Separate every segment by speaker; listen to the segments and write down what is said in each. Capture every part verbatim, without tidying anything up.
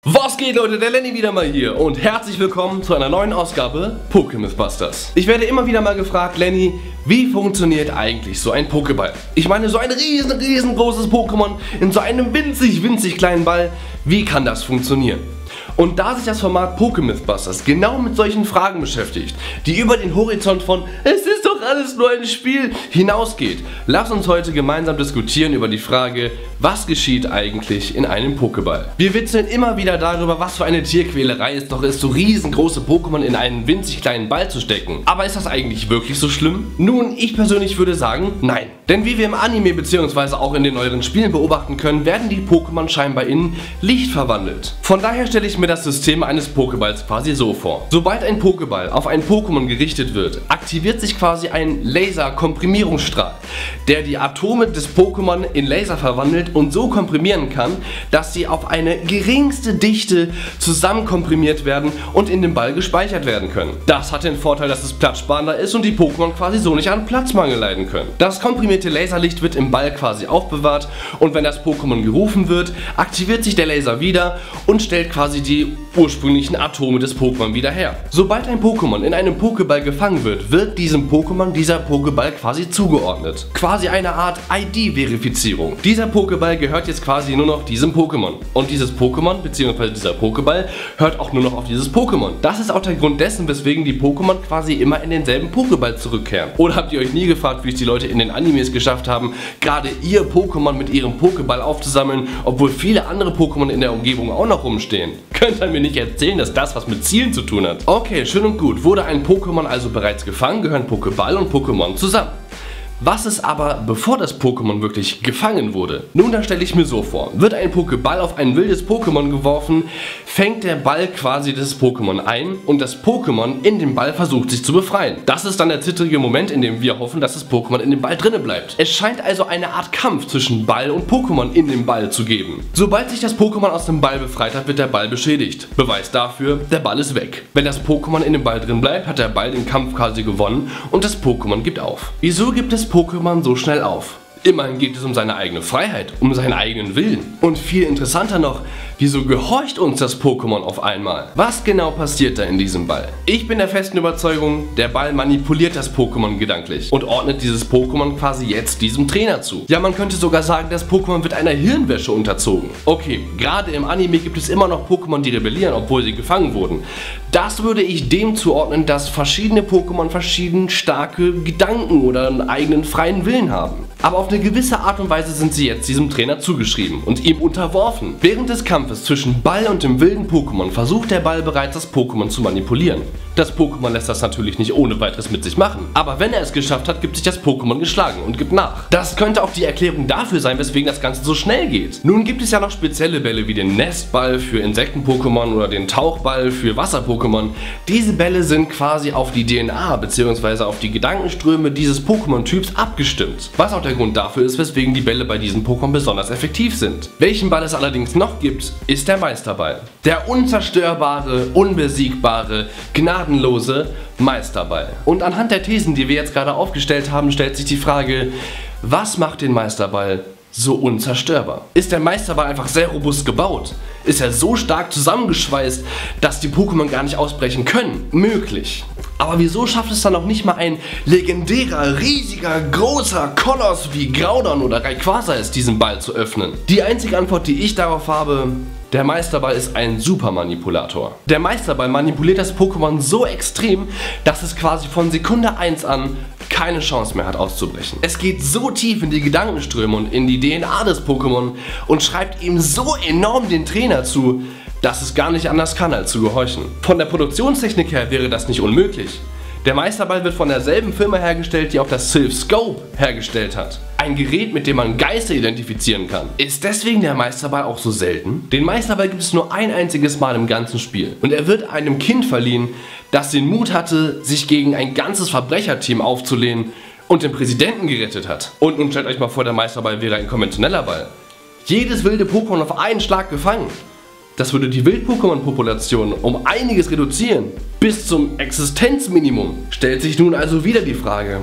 Speaker 1: Was geht, Leute, der Lenny wieder mal hier und herzlich willkommen zu einer neuen Ausgabe Pokémon-Busters. Ich werde immer wieder mal gefragt, Lenny, wie funktioniert eigentlich so ein Pokéball? Ich meine, so ein riesen, riesengroßes Pokémon in so einem winzig, winzig kleinen Ball, wie kann das funktionieren? Und da sich das Format Pokémon-Busters genau mit solchen Fragen beschäftigt, die über den Horizont von "Es ist doch alles nur ein Spiel" hinausgeht, lass uns heute gemeinsam diskutieren über die Frage, was geschieht eigentlich in einem Pokéball. Wir witzeln immer wieder darüber, was für eine Tierquälerei es doch ist, so riesengroße Pokémon in einen winzig kleinen Ball zu stecken. Aber ist das eigentlich wirklich so schlimm? Nun, ich persönlich würde sagen, nein. Denn wie wir im Anime bzw. auch in den neueren Spielen beobachten können, werden die Pokémon scheinbar in Licht verwandelt. Von daher stelle ich mir das System eines Pokéballs quasi so vor. Sobald ein Pokéball auf ein Pokémon gerichtet wird, aktiviert sich quasi ein Laser-Komprimierungsstrahl, der die Atome des Pokémon in Laser verwandelt und so komprimieren kann, dass sie auf eine geringste Dichte zusammenkomprimiert werden und in dem Ball gespeichert werden können. Das hat den Vorteil, dass es platzsparender ist und die Pokémon quasi so nicht an Platzmangel leiden können. Das komprimierte Laserlicht wird im Ball quasi aufbewahrt und wenn das Pokémon gerufen wird, aktiviert sich der Laser wieder und stellt quasi die ursprünglichen Atome des Pokémon wieder her. Sobald ein Pokémon in einem Pokéball gefangen wird, wird diesem Pokémon dieser Pokéball quasi zugeordnet. Quasi eine Art I D-Verifizierung. Dieser Pokéball gehört jetzt quasi nur noch diesem Pokémon. Und dieses Pokémon bzw. dieser Pokéball hört auch nur noch auf dieses Pokémon. Das ist auch der Grund dessen, weswegen die Pokémon quasi immer in denselben Pokéball zurückkehren. Oder habt ihr euch nie gefragt, wie es die Leute in den Animes geschafft haben, gerade ihr Pokémon mit ihrem Pokéball aufzusammeln, obwohl viele andere Pokémon in der Umgebung auch noch rumstehen? Könnt ihr mir nicht erzählen, dass das was mit Zielen zu tun hat? Okay, schön und gut. Wurde ein Pokémon also bereits gefangen, gehören Pokéball und Pokémon zusammen. Was ist aber, bevor das Pokémon wirklich gefangen wurde? Nun, da stelle ich mir so vor, wird ein Pokéball auf ein wildes Pokémon geworfen, fängt der Ball quasi das Pokémon ein und das Pokémon in dem Ball versucht sich zu befreien. Das ist dann der zittrige Moment, in dem wir hoffen, dass das Pokémon in dem Ball drinne bleibt. Es scheint also eine Art Kampf zwischen Ball und Pokémon in dem Ball zu geben. Sobald sich das Pokémon aus dem Ball befreit hat, wird der Ball beschädigt. Beweis dafür, der Ball ist weg. Wenn das Pokémon in dem Ball drin bleibt, hat der Ball den Kampf quasi gewonnen und das Pokémon gibt auf. Wieso gibt es Pokémon so schnell auf? Immerhin geht es um seine eigene Freiheit, um seinen eigenen Willen. Und viel interessanter noch, wieso gehorcht uns das Pokémon auf einmal? Was genau passiert da in diesem Ball? Ich bin der festen Überzeugung, der Ball manipuliert das Pokémon gedanklich und ordnet dieses Pokémon quasi jetzt diesem Trainer zu. Ja, man könnte sogar sagen, das Pokémon wird einer Hirnwäsche unterzogen. Okay, gerade im Anime gibt es immer noch Pokémon, die rebellieren, obwohl sie gefangen wurden. Das würde ich dem zuordnen, dass verschiedene Pokémon verschieden starke Gedanken oder einen eigenen freien Willen haben. Aber auf eine gewisse Art und Weise sind sie jetzt diesem Trainer zugeschrieben und ihm unterworfen. Während des Kampfes zwischen Ball und dem wilden Pokémon versucht der Ball bereits, das Pokémon zu manipulieren. Das Pokémon lässt das natürlich nicht ohne weiteres mit sich machen. Aber wenn er es geschafft hat, gibt sich das Pokémon geschlagen und gibt nach. Das könnte auch die Erklärung dafür sein, weswegen das Ganze so schnell geht. Nun gibt es ja noch spezielle Bälle wie den Nestball für Insekten-Pokémon oder den Tauchball für Wasser-Pokémon. Diese Bälle sind quasi auf die D N A bzw. auf die Gedankenströme dieses Pokémon-Typs abgestimmt. Was auch der Grund dafür ist, weswegen die Bälle bei diesen Pokémon besonders effektiv sind. Welchen Ball es allerdings noch gibt, ist der Meisterball. Der unzerstörbare, unbesiegbare, gnadenlose Meisterball. Und anhand der Thesen, die wir jetzt gerade aufgestellt haben, stellt sich die Frage, was macht den Meisterball so unzerstörbar? Ist der Meisterball einfach sehr robust gebaut? Ist er so stark zusammengeschweißt, dass die Pokémon gar nicht ausbrechen können? Möglich. Aber wieso schafft es dann noch nicht mal ein legendärer, riesiger, großer Koloss wie Groudon oder Rayquaza es, diesen Ball zu öffnen? Die einzige Antwort, die ich darauf habe: Der Meisterball ist ein Supermanipulator. Der Meisterball manipuliert das Pokémon so extrem, dass es quasi von Sekunde eins an keine Chance mehr hat auszubrechen. Es geht so tief in die Gedankenströme und in die D N A des Pokémon und schreibt ihm so enorm den Trainer zu, dass es gar nicht anders kann, als zu gehorchen. Von der Produktionstechnik her wäre das nicht unmöglich. Der Meisterball wird von derselben Firma hergestellt, die auch das Sylph Scope hergestellt hat. Ein Gerät, mit dem man Geister identifizieren kann. Ist deswegen der Meisterball auch so selten? Den Meisterball gibt es nur ein einziges Mal im ganzen Spiel. Und er wird einem Kind verliehen, das den Mut hatte, sich gegen ein ganzes Verbrecherteam aufzulehnen und den Präsidenten gerettet hat. Und nun stellt euch mal vor, der Meisterball wäre ein konventioneller Ball. Jedes wilde Pokémon auf einen Schlag gefangen. Das würde die Wild-Pokémon-Population um einiges reduzieren. Bis zum Existenzminimum. Stellt sich nun also wieder die Frage,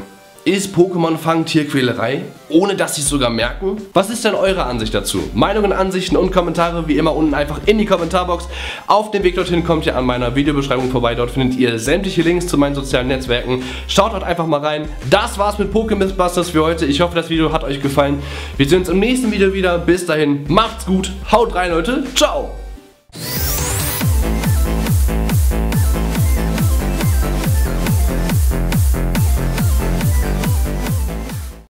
Speaker 1: Ist Pokémon-Fang Tierquälerei, ohne dass sie es sogar merken? Was ist denn eure Ansicht dazu? Meinungen, Ansichten und Kommentare wie immer unten einfach in die Kommentarbox. Auf dem Weg dorthin kommt ihr an meiner Videobeschreibung vorbei. Dort findet ihr sämtliche Links zu meinen sozialen Netzwerken. Schaut dort einfach mal rein. Das war's mit PokéMythbusters für heute. Ich hoffe, das Video hat euch gefallen. Wir sehen uns im nächsten Video wieder. Bis dahin, macht's gut, haut rein, Leute. Ciao!